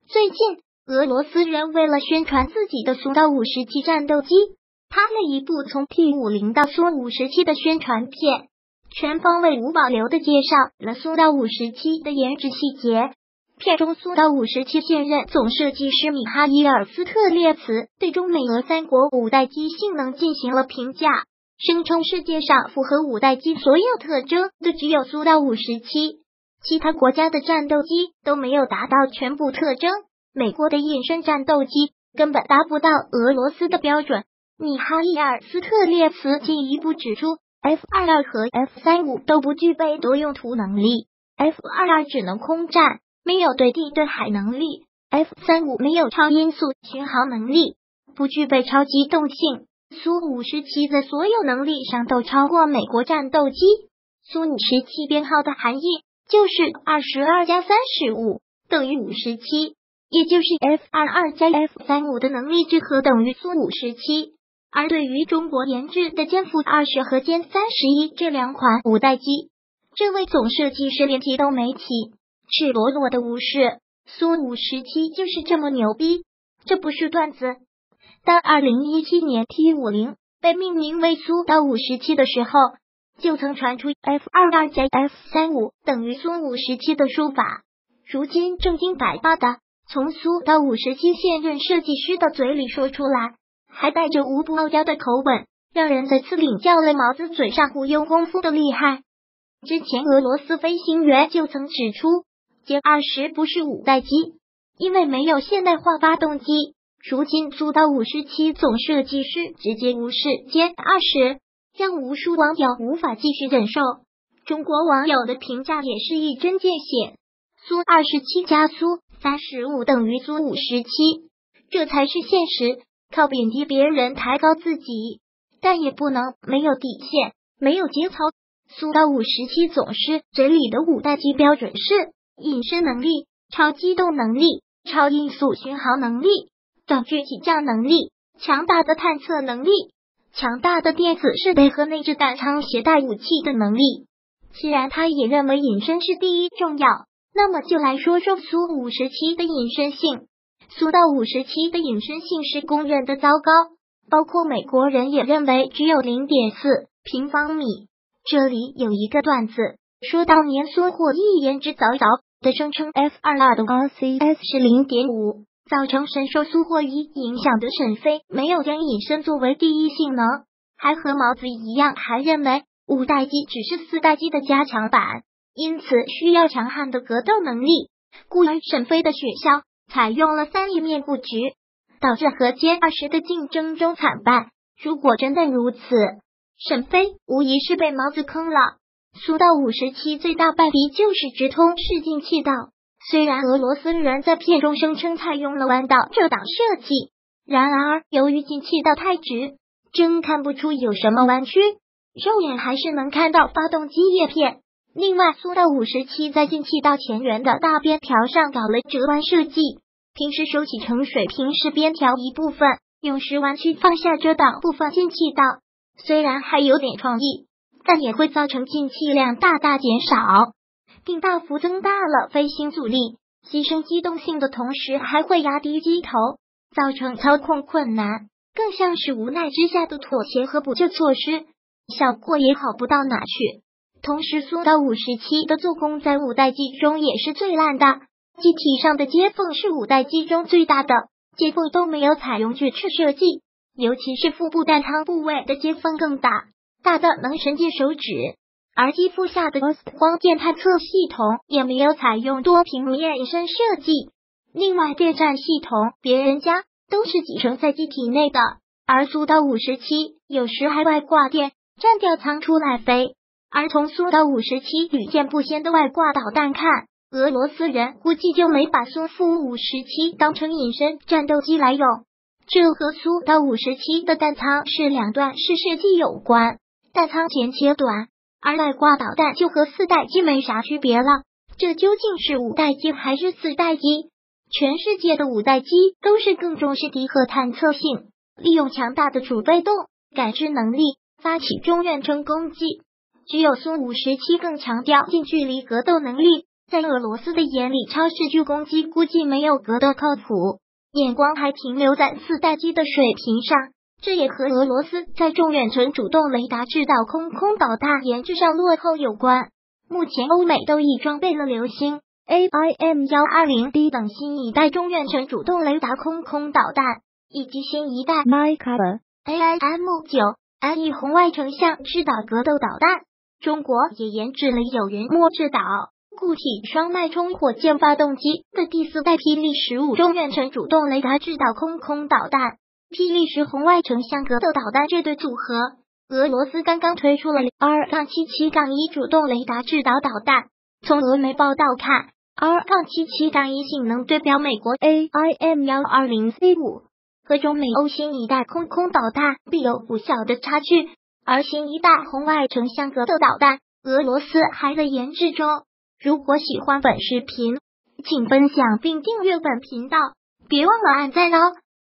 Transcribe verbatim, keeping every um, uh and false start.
最近，俄罗斯人为了宣传自己的苏到五十七战斗机，拍了一部从 T 五十 到苏五十七的宣传片，全方位无保留的介绍了苏到五十七的研制细节。片中苏到五十七现任总设计师米哈伊尔斯特列茨对中美俄三国五代机性能进行了评价，声称世界上符合五代机所有特征的只有苏到五十七，其他国家的战斗机都没有达到全部特征，美国的隐身战斗机根本达不到俄罗斯的标准。米哈伊尔斯特列茨进一步指出 ，F 二十二 和 F 三十五 都不具备多用途能力 ，F 二十二 只能空战，没有对地对海能力 ，F 三十五 没有超音速巡航能力，不具备超机动性。苏五十七在所有能力上都超过美国战斗机。苏五十七编号的含义就是二十二加三十五等于五十七，也就是 F 二十二 加 F 三十五的能力之和等于苏五十七。而对于中国研制的歼 F 二十和歼三十一这两款五代机，这位总设计师连提都没提，赤裸裸的无视。苏五十七就是这么牛逼，这不是段子。当二零一七年 T 五十 被命名为苏到五十七的时候，就曾传出 F 二十二 加 F 三十五等于苏五十七的说法。如今正经百八的从苏到五十七现任设计师的嘴里说出来，还带着无不傲娇的口吻，让人再次领教了毛子嘴上忽悠功夫的厉害。之前俄罗斯飞行员就曾指出，歼二十不是五代机，因为没有现代化发动机。如今苏到五十七总设计师直接无视歼二十，让无数网友无法继续忍受。中国网友的评价也是一针见血，苏二十七加苏三十五等于苏五十七，这才是现实。靠贬低别人抬高自己，但也不能没有底线，没有节操。苏到五十七总师嘴里的五代机标准是隐身能力、超机动能力、超音速巡航能力、短距起降能力、强大的探测能力、强大的电子设备和内置弹仓携带武器的能力。既然他也认为隐身是第一重要，那么就来说说苏五十七的隐身性。苏到五十七的隐身性是公认的糟糕，包括美国人也认为只有 零点四 平方米。这里有一个段子，说当年苏霍伊言之凿凿的声称 F 二十二 的 R C S 是 零点五， 造成深受苏霍伊影响的沈飞没有将隐身作为第一性能，还和毛子一样，还认为五代机只是四代机的加强版，因此需要强悍的格斗能力，故而沈飞的雪橇采用了三一面布局，导致和歼二十的竞争中惨败。如果真的如此，沈飞无疑是被毛子坑了。苏到五十七最大败笔就是直通式进气道，虽然俄罗斯人在片中声称采用了弯道这档设计，然而由于进气道太直，真看不出有什么弯曲，肉眼还是能看到发动机叶片。另外，苏到五十七在进气道前缘的大边条上搞了折弯设计，平时收起成水平式边条一部分，用时弯曲放下遮挡部分进气道。虽然还有点创意，但也会造成进气量大大减少，并大幅增大了飞行阻力，牺牲机动性的同时还会压低机头，造成操控困难，更像是无奈之下的妥协和补救措施，效果也好不到哪去。同时，苏到五十七的做工在五代机中也是最烂的，机体上的接缝是五代机中最大的，接缝都没有采用锯齿设计，尤其是腹部弹仓部位的接缝更大，大的能伸进手指。而机腹下的光电探测系统也没有采用多平面隐身设计。另外，电站系统别人家都是集成在机体内的，而苏到五十七有时还外挂电站吊舱出来飞。而从苏到五十七屡见不鲜的外挂导弹看，俄罗斯人估计就没把苏夫五十七当成隐身战斗机来用。这和苏到五十七的弹仓是两段式设计有关，弹仓前切短，而外挂导弹就和四代机没啥区别了。这究竟是五代机还是四代机？全世界的五代机都是更重视敌核探测性，利用强大的主被动感知能力发起中远程攻击。只有苏五十七更强调近距离格斗能力， 在俄罗斯的眼里，超视距攻击估计没有格的靠谱，眼光还停留在四代机的水平上。这也和俄罗斯在中远程主动雷达制导空空导弹研制上落后有关。目前欧美都已装备了流星、A I M 一二零 D 等新一代中远程主动雷达空空导弹，以及新一代 Maykar A I M 九 I 红外成像制导格斗导弹。中国也研制了有人墨制导固体双脉冲火箭发动机的第四代霹雳十五中远程主动雷达制导空空导弹。霹雳十红外成像格斗导弹这对组合，俄罗斯刚刚推出了 R 七七一 主动雷达制导导弹。从俄媒报道看 ，R 七七一 性能对标美国 A I M 一二零 C 五，和中美欧新一代空空导弹必有不小的差距。而新一代红外成像格斗导弹，俄罗斯还在研制中。如果喜欢本视频，请分享并订阅本频道，别忘了按赞哦。